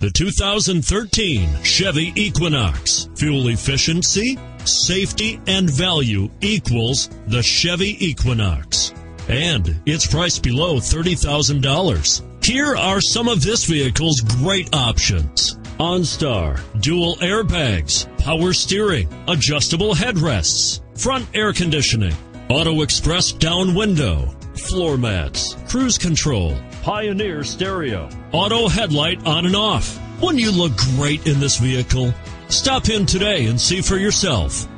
The 2013 Chevy Equinox. Fuel efficiency, safety, and value equals the Chevy Equinox. And it's priced below $30,000. Here are some of this vehicle's great options: OnStar, dual airbags, power steering, adjustable headrests, front air conditioning, auto express down window, floor mats, cruise control, Pioneer stereo, auto headlight on and off. Wouldn't you look great in this vehicle? Stop in today and see for yourself.